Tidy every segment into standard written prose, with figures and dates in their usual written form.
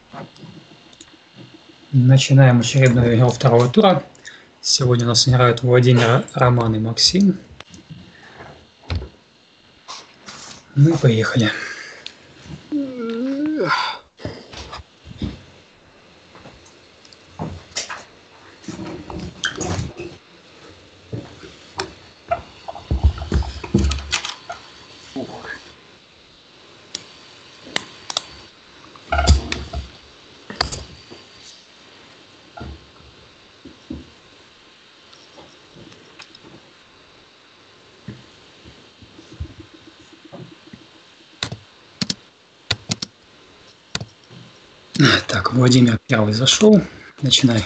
Начинаем очередную игру второго тура. Сегодня у нас играют Владимир, Роман и Максим. Ну и поехали. Так, Владимир первый зашел. Начинай.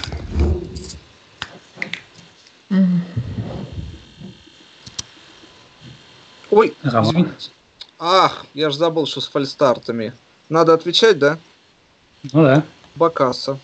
Ой, Роман. извините. Ах, я ж забыл, что с фальстартами. Надо отвечать, да? Ну да. Бакаса.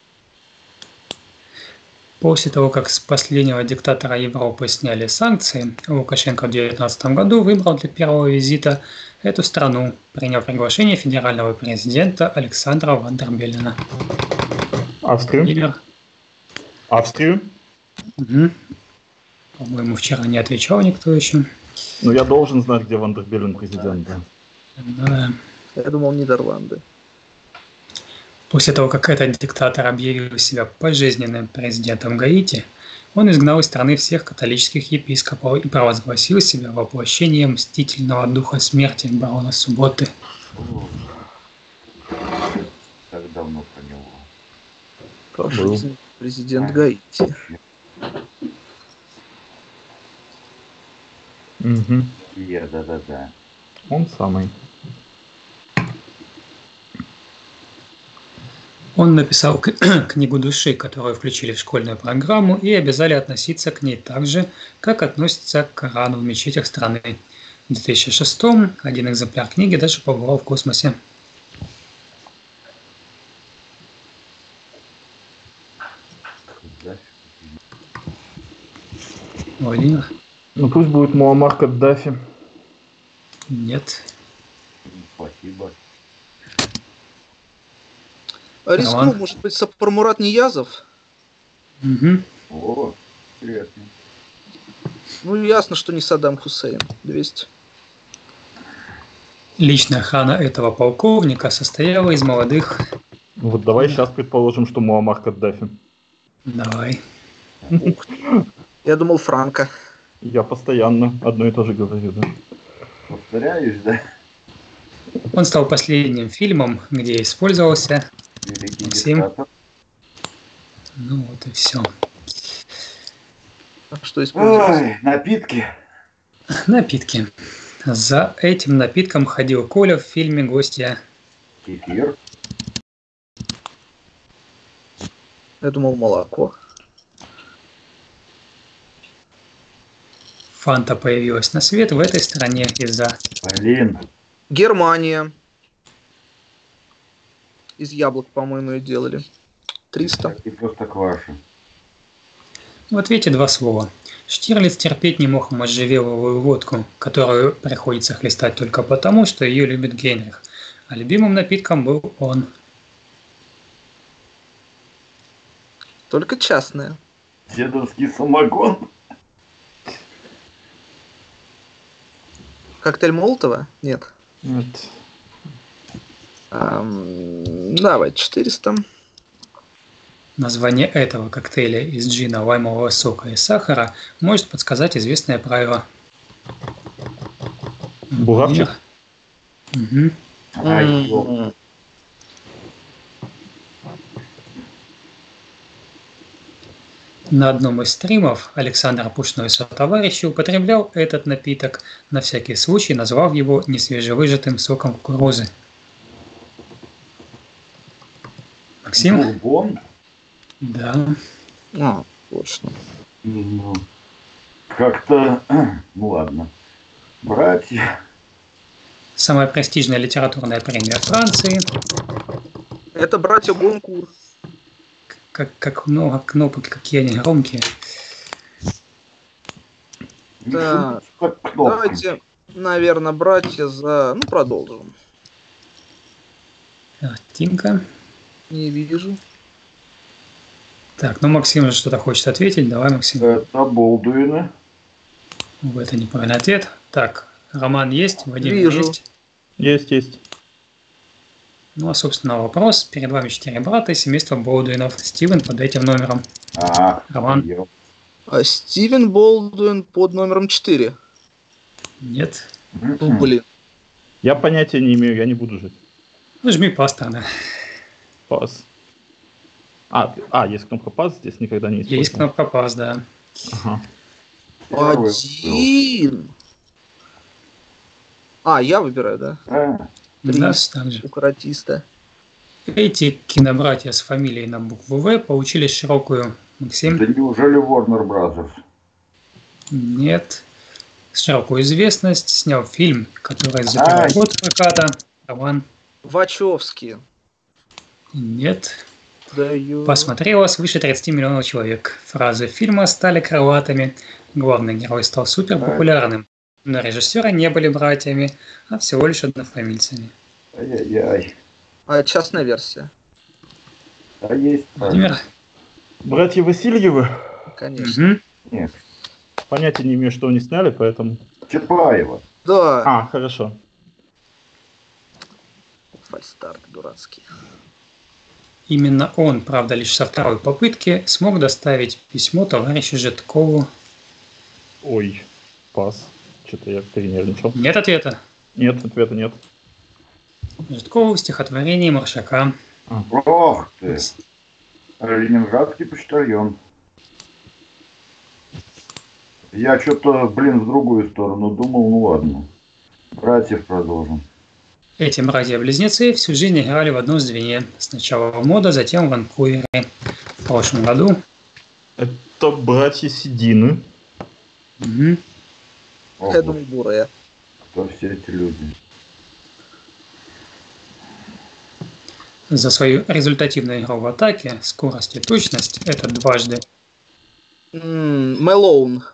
После того, как с последнего диктатора Европы сняли санкции, Лукашенко в 2019 году выбрал для первого визита эту страну, приняв приглашение федерального президента Александра Ван дер Беллена. Австрию. Владимир. Австрию. Угу. По-моему, вчера не отвечал никто еще. Ну, я должен знать, где Ван дер Беллен президент. Да. Да. Я думал, Нидерланды. После того, как этот диктатор объявил себя пожизненным президентом Гаити, он изгнал из страны всех католических епископов и провозгласил себя воплощением мстительного духа смерти барона Субботы. Так давно про него. Пожизненный президент Гаити. Угу. Да. Он самый. Он написал книгу души, которую включили в школьную программу и обязали относиться к ней так же, как относятся к Корану в мечетях страны. В 2006 один экземпляр книги даже побывал в космосе. Владимир? Ну пусть будет Муаммар Каддафи. Нет. Спасибо. Рискну, Роман? может быть, Сапармурат Ниязов? Угу. О, интересно. Ну, ясно, что не Саддам Хусейн. 200. Личная охрана этого полковника состояла из молодых... Вот давай сейчас предположим, что Муаммар Каддафи. Давай. Я думал, Франко. Я постоянно одно и то же говорю, да. Повторяешь, да? Он стал последним фильмом, где использовался... Великий Максим? диктатор. Ну вот и все. А что использовалось? Ой, напитки. Напитки. За этим напитком ходил Коля в фильме «Гостья». Кефир. Я думал, молоко. Фанта появилась на свет в этой стране из-за... Блин. Германия. Из яблок, по-моему, ее делали. 300. И просто кваша. В ответе два слова. Штирлиц терпеть не мог можжевеловую водку, которую приходится хлестать только потому, что ее любит Генрих. А любимым напитком был он. Только частная. Дедовский самогон. Коктейль Молотова? Нет. Нет. Давай, 400. Название этого коктейля из джина, лаймового сока и сахара может подсказать известное правило. Буравчик? Угу. Ай, ёп. На одном из стримов Александр Пушной сотоварищ употреблял этот напиток, на всякий случай назвав его несвежевыжатым соком кукурузы. Максим? Бурбон? Да. Точно. Ну, как-то... Ну ладно. Братья. Самая престижная литературная премия Франции. Это братья Гонкур. Как много кнопок, какие они громкие. Да. Под кнопкой. Давайте, наверное, братья за... Ну, продолжим. Тимка. Не вижу. Так, ну Максим же что-то хочет ответить. Давай, Максим. Это Болдуины. Это неправильный ответ. Так, Роман есть, Вадим Вижу. есть. Есть. Ну, а, собственно, вопрос. Перед вами 4 брата и семейство Болдуинов. Стивен под этим номером. Роман? А Стивен Болдуин под номером 4. Нет. Ну, блин. Я понятия не имею, я не буду жить. Ну, жми пас тогда. Пас. Есть кнопка пас, здесь никогда не использовал. Есть кнопка пас, да. Ага. 1. Я выбираю, да? Три. Да, так же. У каратиста. Эти кинобратья с фамилией на букву В получили широкую... Максим? Да неужели Warner Brothers? Нет. Широкую известность. Снял фильм, который за первый год проката. Роман? Вачовски. Нет. Даю. Посмотрело свыше 30 миллионов человек. Фразы фильма стали крылатыми. Главный герой стал суперпопулярным. Но режиссеры не были братьями, а всего лишь однофамильцами. Ай-яй-яй. Частная версия. Есть. Владимир? Братья Васильевы? Конечно. Угу. Нет. Понятия не имею, что они сняли, поэтому... Чапаева. Да. Хорошо. Фальстарт дурацкий. Именно он, правда, лишь со второй попытки смог доставить письмо товарищу Житкову. Ой, пас. Что-то я перенервничал. Нет ответа? Нет, ответа нет. Житкову в стихотворении Маршака. Ох ты. Ленинградский почтальон. Я что-то, в другую сторону думал, ну ладно. Братьев продолжим. Эти братья-близнецы всю жизнь играли в одном звене. Сначала в Мода, затем в Ванкувере. В прошлом году. Это братья Седины. Угу. Я думаю, бурая. Кто все эти люди? За свою результативную игру в атаке, скорость и точность это дважды. Мэлоун.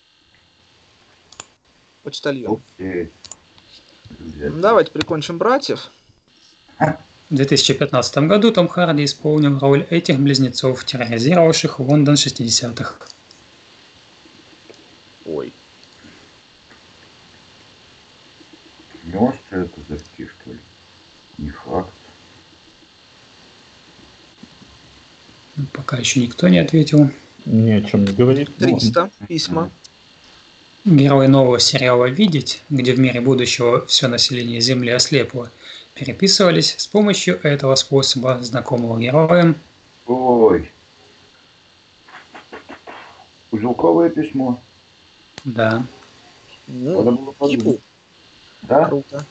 Почтальон. Окей. Давайте прикончим братьев. В 2015 году Том Харди исполнил роль этих близнецов, терроризировавших Лондон 60-х. Ой. Может, это зайти, что ли? Не факт. Пока еще никто не ответил. Ни о чем не говорит. 300. Письма. Герои нового сериала «Видеть», где в мире будущего все население Земли ослепло, переписывались с помощью этого способа, знакомого героям. Ой. Узелковое письмо. Да. Надо было подумать. Типу. Да? Круто.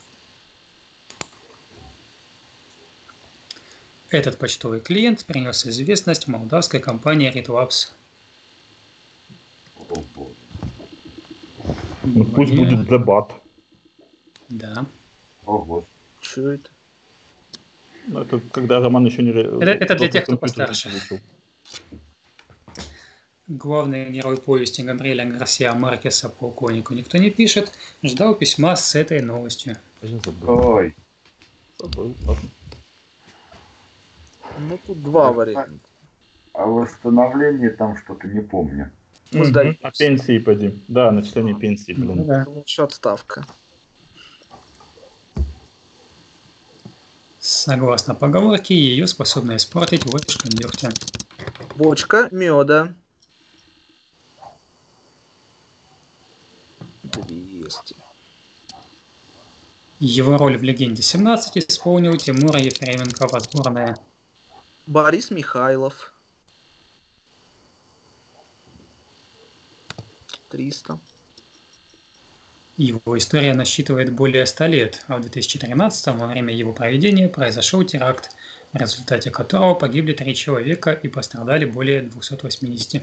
Этот почтовый клиент принес известность молдавской компании ReadLabs. О, боже. Ну, пусть будет дебат. Да. Ого. Что это? Ну, это когда Роман еще не... Это для тех, кто постарше. Главный герой повести Габриэля Гарсиа Маркеса «Полковнику никто не пишет» ждал письма с этой новостью. Ой. Забыл, ладно. Ну, тут два варианта. А восстановление там что-то не помню. Мы сдаем. А пенсии поди. Да, начисление пенсии, блин. Да. Еще отставка. Согласно поговорке, ее способна испортить ложка дегтя. Бочка меда. 200. Его роль в «Легенде 17» исполнил Тимур Ефременко, возборная. Борис Михайлов. 300. Его история насчитывает более 100 лет, а в 2013 во время его проведения произошел теракт, в результате которого погибли 3 человека и пострадали более 280.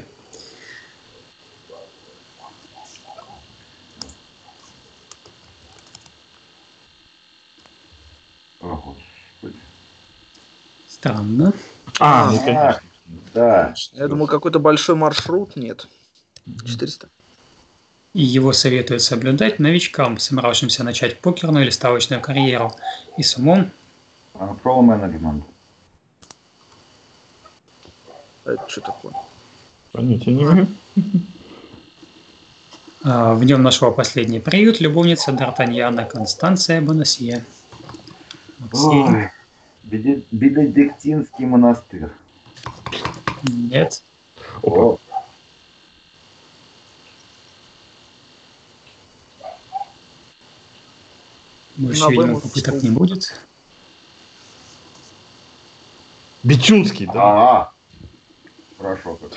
О, Господи. Странно. Ну, конечно. Да. Я думал, какой-то большой маршрут. Нет. 400. И его советуют соблюдать новичкам, собравшимся начать покерную или ставочную карьеру, и с умом. Control management. Это что такое? Понятия не имею. В нем нашла последний приют любовница Д'Артаньяна Констанция Бонасье. Максим? Ой, Бенедиктинский монастырь. Нет. Опа. Больше, На видимо, Б попыток не будет. Бичунский, да? А, хорошо. Как.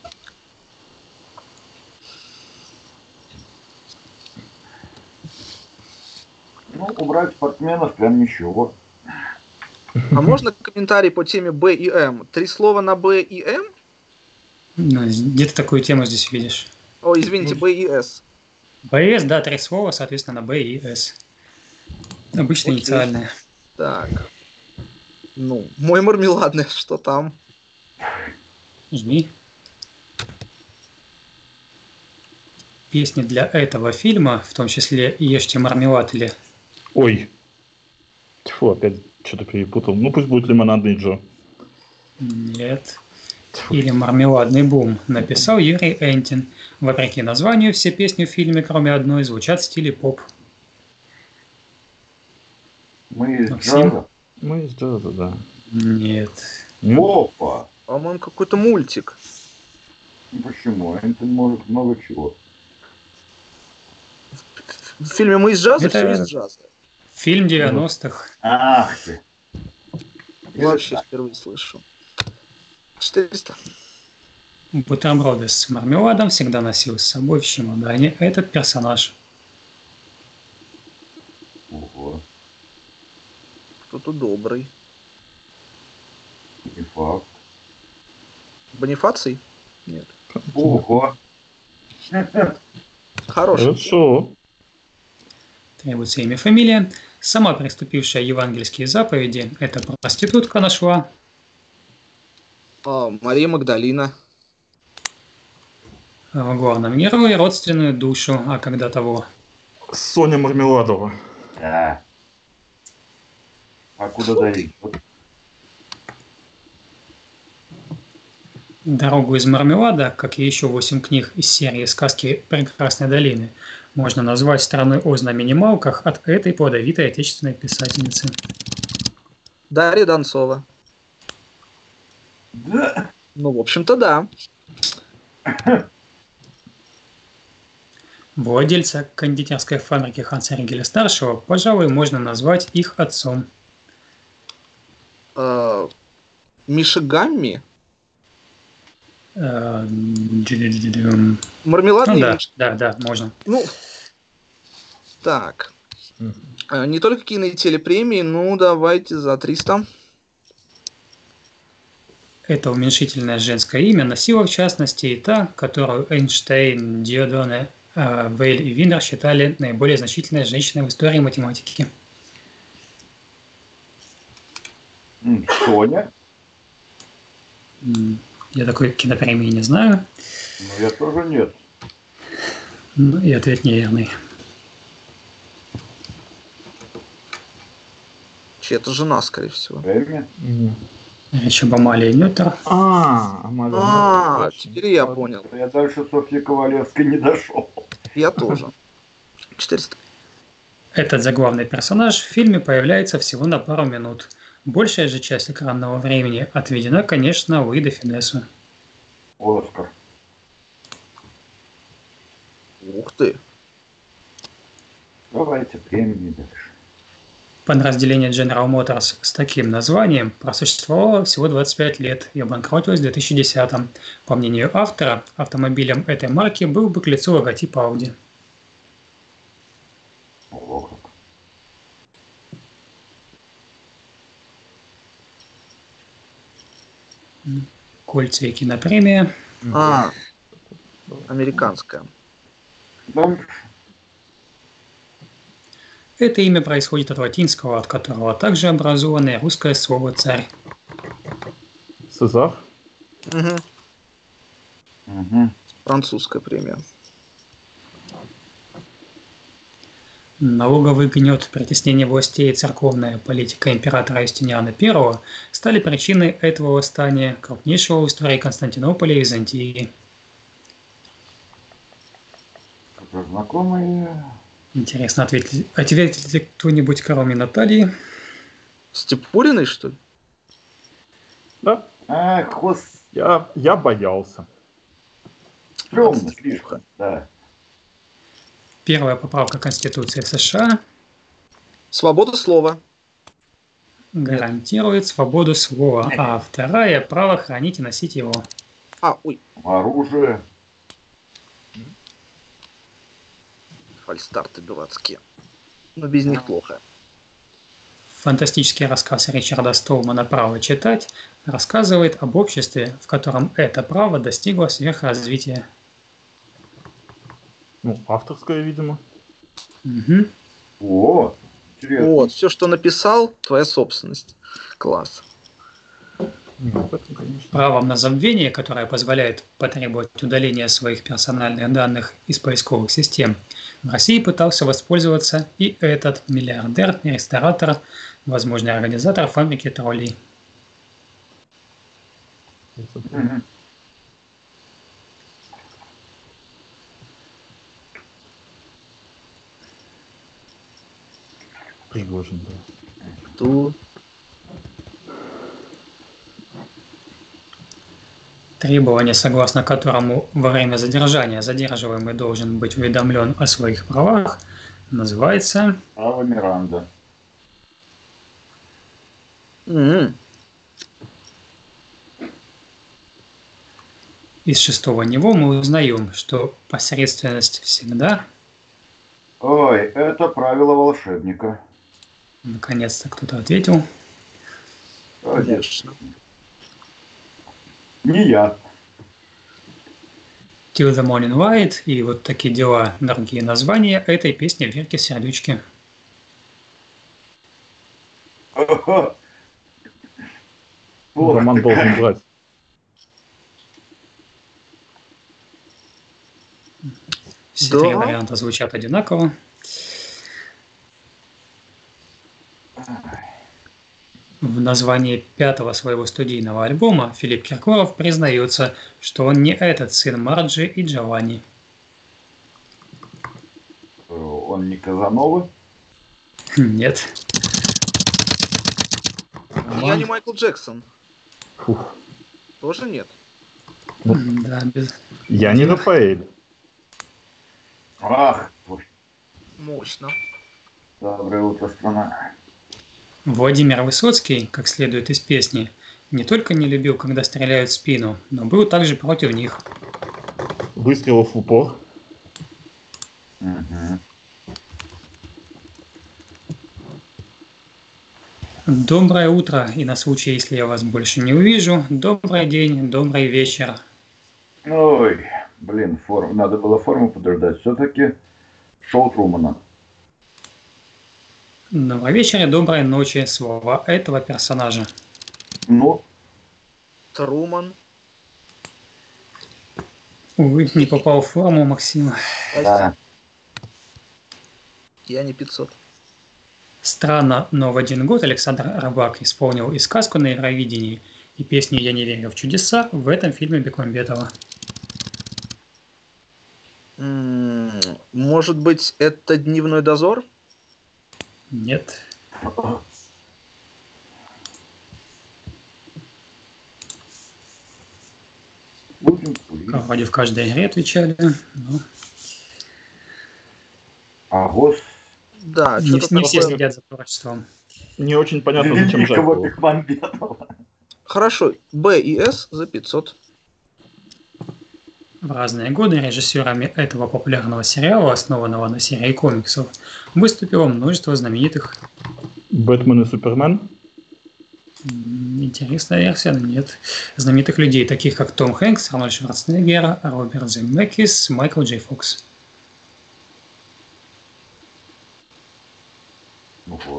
Ну, убрать спортсменов прям ничего. А можно комментарий по теме Б и М? 3 слова на Б и М? Ну, где ты такую тему здесь видишь? О, извините, Б и С. БС, да, 3 слова, соответственно, на Б и С. Обычно Окей. инициальные. Так. Ну, мой мармеладный, что там? Жми. Песни для этого фильма, в том числе «Ешьте мармелад» или... Ой. Тьфу, опять что-то перепутал. Ну, пусть будет лимонадный Джо. Нет. Или «Мармеладный бум» написал Юрий Энтин. Вопреки названию, все песни в фильме, кроме одной, звучат в стиле поп. Мы из Максим? джаза. Мы из джаза, да. Нет. Нет? Опа! По-моему, какой-то мультик. Ну, почему? Энтон может много чего. В фильме «Мы из джаза» Это- все из джаза. Фильм 90-х. Ах ты! Вообще впервые слышу. 400. Бутерброды с мармеладом всегда носил с собой в чемодане этот персонаж. Ого, Кто-то добрый. не факт. Бонифаций? Нет. Ого! Хороший. Хорошо. Требуется имя, фамилия. Сама приступившая евангельские заповеди, эта проститутка нашла. Мария Магдалина. В главном герое родственную душу, а когда того. Соня Мармеладова. Да. А куда дойдет? Дорогу из мармелада, как и еще 8 книг из серии «Сказки Прекрасной долины», можно назвать «Страной Оз на минималках» от этой плодовитой отечественной писательницы. Дарья Донцова. Да. Ну, в общем-то, да. Владельца кондитерской фабрики Ханса Ригеля-старшего, пожалуй, можно назвать их отцом. Миша Гамми. Ну Мармеладный да, Миша. да, можно. Ну, так. Не только кино и телепремии, ну, давайте за 300. Это уменьшительное женское имя носила в частности и та, которую Эйнштейн, Диодоне, Вейль и Винер считали наиболее значительной женщиной в истории математики. Соня? Я такой кинопремии не знаю. Ну, я тоже нет. Ну и ответ неверный. Чья-то жена, скорее всего. Эми? Речь об Амалии Нютер. Теперь я понял. Я дальше Софьи Ковалевской не дошел. Я тоже. 400. Этот заглавный персонаж в фильме появляется всего на пару минут. Большая же часть экранного времени отведена, конечно, Луи де Финесу. Оскар. Ух ты. Давайте премии дальше. Подразделение General Motors с таким названием просуществовало всего 25 лет и обанкротилось в 2010-м. По мнению автора, автомобилем этой марки был бы к лицу логотип Audi. Ого, как. Кольца и кинопремия. Американская. Дальше. Это имя происходит от латинского, от которого также образовано русское слово «царь». Цезарь. Французская премия. Налоговый гнет, притеснение властей и церковная политика императора Юстиниана I стали причиной этого восстания, крупнейшего в истории Константинополя и Византии. Это знакомые. Интересно, ответит ли кто-нибудь, кроме Натальи? Степуриной, что ли? Да, Ах, я боялся. стрёмно слишком, да. Первая поправка Конституции США Свобода слова. гарантирует свободу слова, а вторая – право хранить и носить его. Ой, Оружие. фальстарты дурацкие. Но без них плохо. Фантастический рассказ Ричарда Столмана «Право читать» рассказывает об обществе, в котором это право достигло сверхразвития. Ну, авторское, видимо. Угу. О, интересно. Вот, все, что написал, твоя собственность. Класс. Об этом, конечно. Правом на забвение, которое позволяет потребовать удаления своих персональных данных из поисковых систем, в России пытался воспользоваться и этот миллиардер, ресторатор, возможно, организатор фабрики троллей. Мгм. Пригожин, да. Кто? Требование, согласно которому во время задержания задерживаемый должен быть уведомлен о своих правах, называется Ава Миранда. М. из шестого него мы узнаем, что посредственность всегда, Ой, это правило волшебника. наконец-то кто-то ответил, Конечно. Не я. Till the Morning Light и вот такие дела, другие названия этой песни Верки Сердючки. Ага. Ох, Роман должен брать. Все Да. три варианта звучат одинаково. В названии пятого своего студийного альбома Филипп Киркоров признается, что он не этот сын Марджи и Джованни. Он не Казанова? Нет. Я не Майкл Джексон. Фух. Тоже нет. Да, без... Я не Рафаэль. Ах, Мощно. доброе утро, страна. Владимир Высоцкий, как следует из песни, не только не любил, когда стреляют в спину, но был также против них. Выстрелов в упор. Угу. Доброе утро, и на случай, если я вас больше не увижу, добрый день, добрый вечер. Ой, блин, надо было форму подождать. Все-таки шоу Трумана. Добрый вечер и доброй ночи, слова этого персонажа. Ну, Труман. Увы, не попал в форму, Максим. да. Я не 500. Странно, но в один год Александр Рыбак исполнил и сказку на Евровидении, и песню «Я не верю в чудеса» в этом фильме Бекмамбетова. Может быть, это «Дневной дозор»? Нет. Будем курить. Вроде в каждой игре отвечали. Но А гос... Да, не, что-то не все такое. следят за творчеством. Не очень понятно, зачем Великого жертвовал. Бекмамбетова. Хорошо, Б и С за 500. В разные годы режиссерами этого популярного сериала, основанного на серии комиксов, выступило множество знаменитых. Бэтмен и Супермен. Интересная версия, но нет. Знаменитых людей, таких как Том Хэнкс, Арнольд Шварценеггер, Роберт Земекис, Майкл Джей Фокс. Ну вот.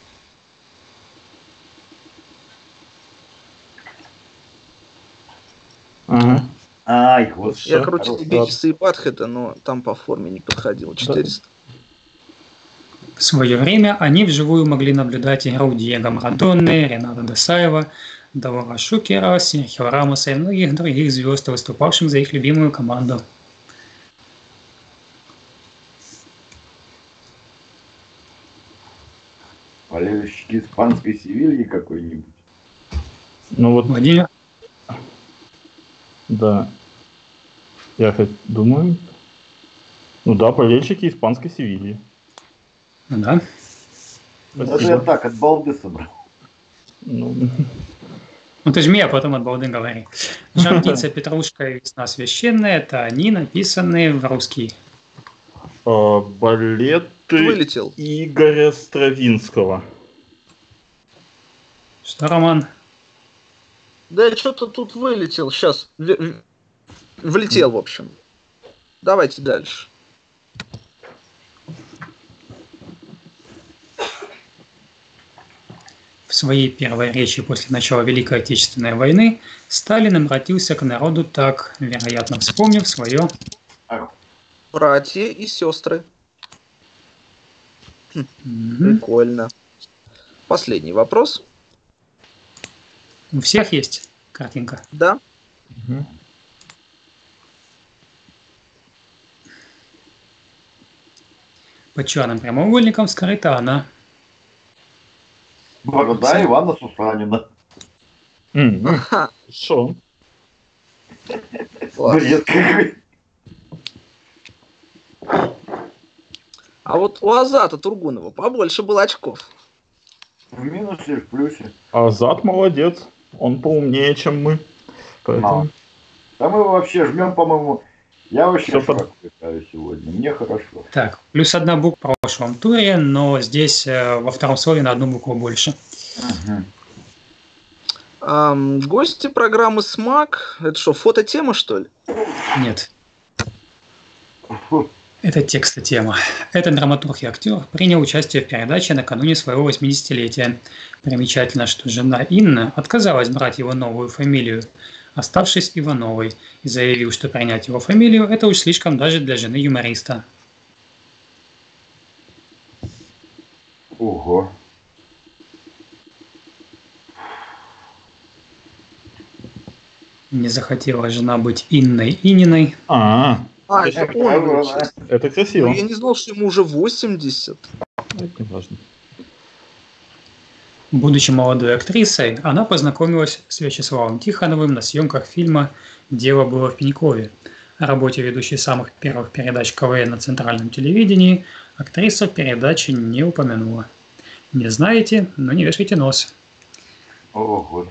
Ага. Ай, вот Я Всё, крутил хорошо. Бивиса и Батхеда, но там по форме не подходило. 400. В свое время они вживую могли наблюдать игру Диего Марадоны, Рената Десаева, Давора Шукера, Серхио Рамоса и многих других звезд, выступавших за их любимую команду. Болельщики испанской Севильи какой-нибудь. Ну вот, Владимир? да. Я хоть думаю... Ну да, болельщики испанской Севильи. Ну да. Это я так, от балды собрал. Ну, Ну ты же мне потом от балды говори. Жар-птица, петрушка и весна священная – это они, написанные в русский. балеты Вылетел. Игоря Стравинского. Что, Роман? Да я что-то тут вылетел. Сейчас. Влетел, в общем. Давайте дальше. В своей первой речи после начала Великой Отечественной войны Сталин обратился к народу так, вероятно, вспомнив свое... Братья и сестры. Мгм. Прикольно. Последний вопрос. У всех есть картинка? Да. Мгм. Под черным прямоугольником скрыта она. Борода Ивана Сусанина. Ага. Хорошо. Класс. Бред какой. А вот у Азата Тургунова побольше было очков. В минусе, в плюсе. Азат молодец. Он поумнее, чем мы. Поэтому... Да мы вообще жмем, по-моему. Я вообще Всё в шаг летаю сегодня. Мне хорошо. Так, плюс одна буква в прошлом туре, но здесь во втором слове на одну букву больше. Гости программы СМАК. Это что, фототема, что ли? Нет, Фу. это текстотема. Этот драматург и актер принял участие в передаче накануне своего 80-летия. Примечательно, что жена Инна отказалась брать его новую фамилию, оставшись Ивановой, и заявил, что принять его фамилию – это уж слишком даже для жены юмориста. Ого. Не захотела жена быть Инной Ининой. А, это он вылетел. Это красиво. Ну, я не знал, что ему уже 80. Это не важно. Будучи молодой актрисой, она познакомилась с Вячеславом Тихоновым на съемках фильма «Дело было в Пенькове». О работе ведущей самых первых передач КВН на центральном телевидении актриса в передаче не упомянула. Не знаете, но не вешайте нос. О, господи.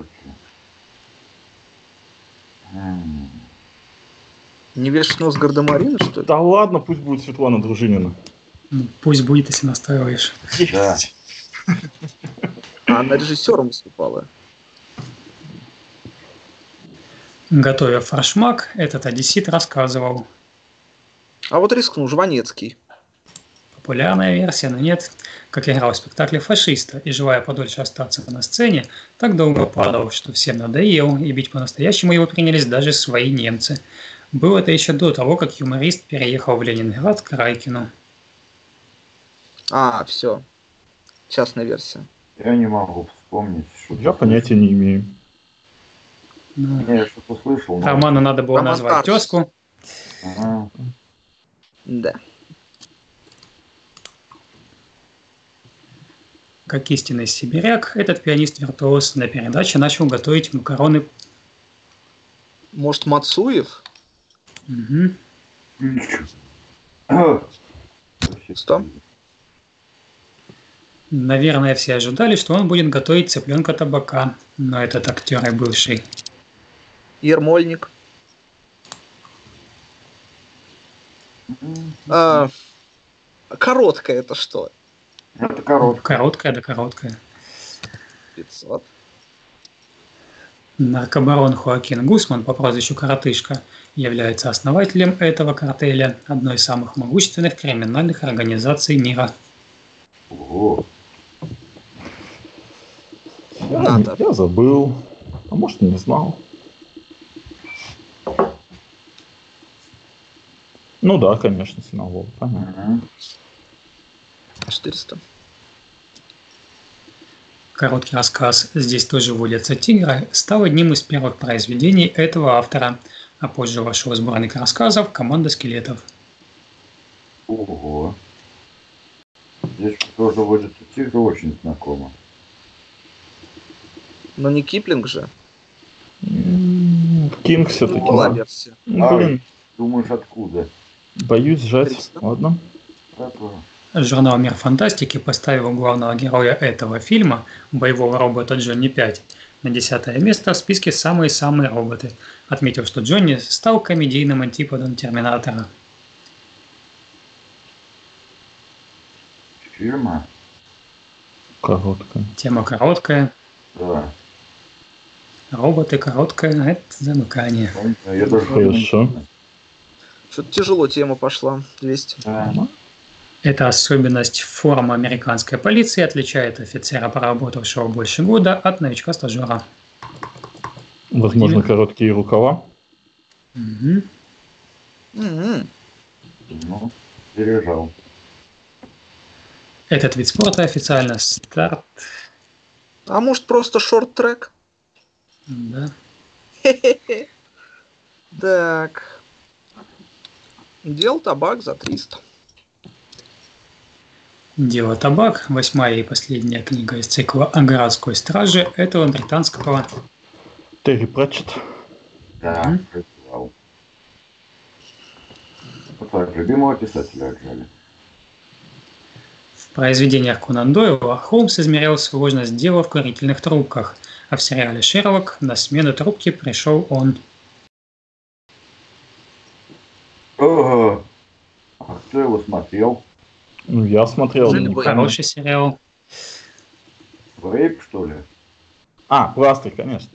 Не вешать нос Гардемарины, что ли? Да ладно, пусть будет Светлана Дружинина. Ну, пусть будет, если настаиваешь. Да. А она режиссером выступала. Готовя форшмак, этот одессит рассказывал. А вот рискнул Жванецкий. Популярная версия, но нет, как играл в спектакле фашиста и, желая подольше остаться на сцене, так долго падал, что всем надоел, и бить по-настоящему его принялись даже свои немцы. Было это еще до того, как юморист переехал в Ленинград к Райкину. А, все. Частная версия. Я не могу вспомнить, что Я понятия не имею. Ну, Я что-то слышал. но- Роману надо было Роман назвать Тарс. тезку. Ага. Да. Как истинный сибиряк, этот пианист-виртуоз на передаче начал готовить макароны. Может, Мацуев? Мгм. Вообще. Что? Наверное, все ожидали, что он будет готовить цыпленка табака, но этот актер и бывший. Ермольник. Короткое это что? Это короткое. Короткая да короткая. 500. Наркобарон Хоакин Гусман по прозвищу Коротышка является основателем этого картеля, одной из самых могущественных криминальных организаций мира. Ого. Надо. Я забыл. А может, и не знал. Ну да, конечно, синагога. Понятно. Ага. 400. Короткий рассказ «Здесь тоже водятся тигры» стал одним из первых произведений этого автора, а позже вошел в сборник рассказов «Команда скелетов». Ого. Здесь тоже водятся тигры, очень знакомо. Но не Киплинг же. Кинг все-таки. Была версия. Блин, Думаешь, откуда? боюсь сжать. 300. Ладно. Такое. Журнал «Мир фантастики» поставил главного героя этого фильма, боевого робота Джонни 5, на 10-е место в списке «Самые-самые роботы», отметив, что Джонни стал комедийным антиподом Терминатора. Фильма? Короткая. Тема короткая, Да. роботы короткая – это замыкание. Я даже Хорошо. Что-то тяжело тема пошла. 200. Да. Эта особенность формы американской полиции отличает офицера, проработавшего больше года, от новичка-стажера. Возможно, короткие рукава. Мгм. М-м. Ну, пережал. Этот вид спорта официально старт. А может просто шорт-трек? Да. Так. Дел табак за 300. «Дело табак», 8-я и последняя книга из цикла о городской страже этого британского Терри Пратчетт. Да, прочитал. Вот так, любимого писателя отжали. В произведениях Конан Дойла Холмс измерял сложность дела в курительных трубках, а в сериале «Шерлок» на смену трубки пришел он. Ого. А кто его смотрел? Ну, я смотрел. Жили ну, бы. Хороший сериал. Рейп, что ли? А, пластырь, конечно.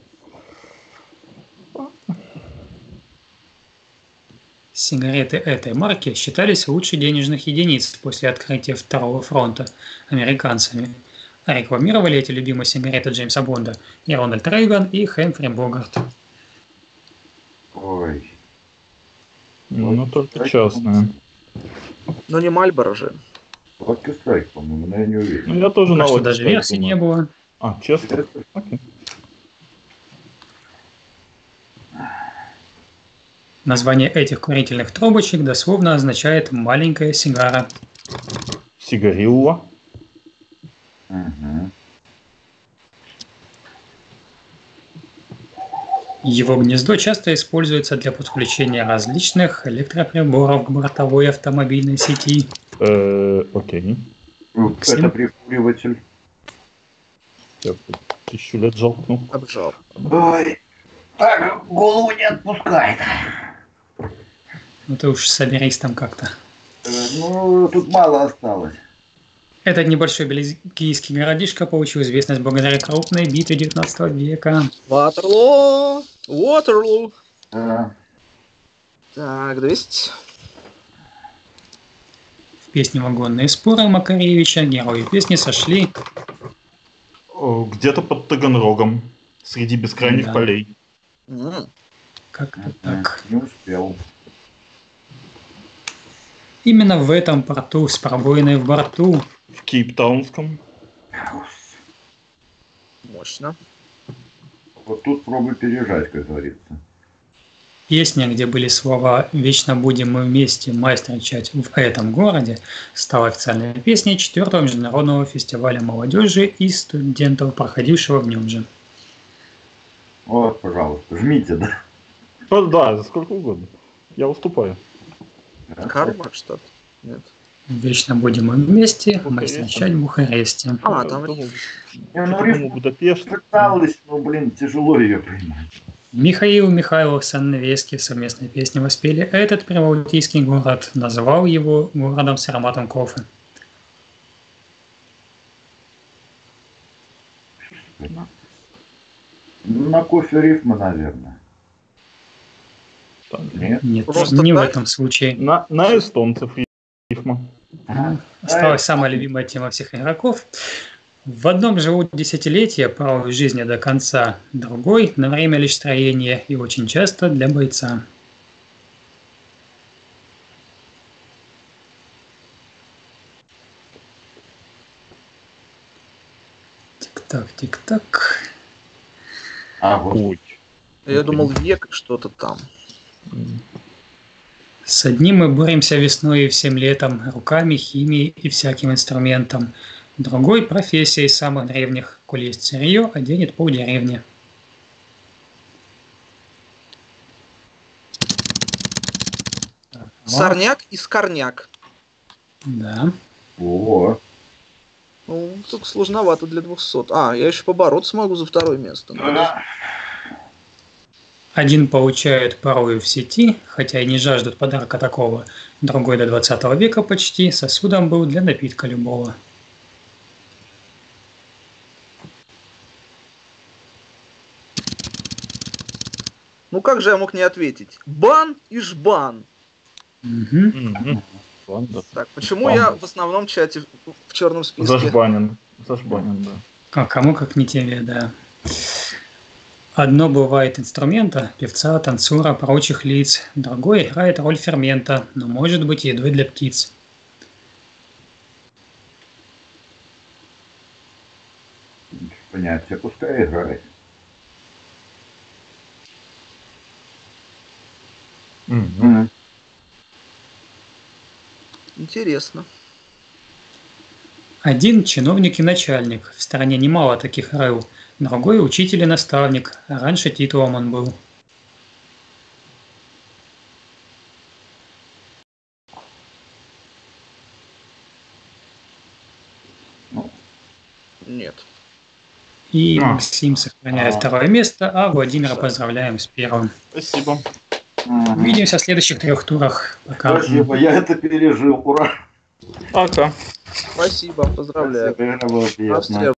Сигареты этой марки считались лучшей денежных единиц после открытия Второго фронта американцами. А рекламировали эти любимые сигареты Джеймса Бонда и Рональд Рейган, и Хэмфри Богарт. Ой. Ну, только частная. Но не Мальборо же. Лаки Страйк, по-моему, но я не уверен. Ну, я тоже Пока на что Lucky даже Strike версий думаю. не было. А, честно? Окей. Название этих курительных трубочек дословно означает «маленькая сигара». Сигарилла. Угу. Его гнездо часто используется для подключения различных электроприборов к бортовой автомобильной сети. Окей. Максим? Это прикуриватель. Я тут 1000 лет жалкнул. Обжал. Ой. Так, голову не отпускает. Ну ты уж соберись там как-то. Ну, тут мало осталось. Этот небольшой бельгийский городишко получил известность благодаря крупной битве 19 века. Ватерлоо. Уотерлоо. Да. Так, 200. В песне «Вагонные споры» Макаревича герои песни сошли Где-то под Таганрогом. Среди бескрайних Да. полей. М. как-то так. Не успел. Именно в этом порту с пробоиной в борту В Кейптаунском. Мощно. Вот тут пробуй пережать, как говорится. песня, где были слова «Вечно будем мы вместе майстерничать в этом городе», стала официальной песней 4-го международного фестиваля молодежи и студентов, проходившего в нем же. Вот, пожалуйста, жмите, да? Да, за сколько угодно. Я уступаю. Карма что-то? Нет. «Вечно будем мы вместе Бухаресте. майстерничать в Бухаресте». А, там Думал, Не, ну, думал, Будапешт. пыталась, но, блин, тяжело ее поймать. Михаил Михайлов с Анной Вески в совместной песне воспели этот прибалтийский город, назвал его городом с ароматом кофе. На кофе рифма, наверное. Нет? Нет, Просто не в так? этом случае. На эстонцев рифма. Осталась самая любимая тема всех игроков. В одном живут десятилетия, порой в жизни до конца, другой на время лишь строения и очень часто для бойца. Тик-так, тик-так. А, вот. Ой. Я думал, век что-то там. С одним мы боремся весной и всем летом, руками, химией и всяким инструментом. Другой профессией самых древних, коль есть сырье, оденет полдеревни. Сорняк и скорняк. Да. О, Ну, только сложновато для 200. А, я еще побороться могу за второе место. да. Один получают порою в сети, хотя и не жаждут подарка такого. Другой до 20 века почти сосудом был для напитка любого. Ну как же я мог не ответить? Бан и жбан. Мгм. Ладно. Так, почему Бан. я в основном чате в черном списке? Зашбанен. Зашбанен, да. А кому как не тебе, да. Одно бывает инструмента, певца, танцора, прочих лиц. Другой играет роль фермента, но может быть едой для птиц. Понятие, пускай играет. Мгм. Интересно. Один чиновник и начальник, в стране немало таких рыл. Другой учитель и наставник, а раньше титулом он был. Нет. И А. Максим сохраняет второе место, а Владимира поздравляем с первым. Спасибо. Увидимся в следующих 3 турах. Пока. Спасибо, я это пережил. Ура! Пока. Спасибо, поздравляю. Спасибо, игра была До приятная. встречи.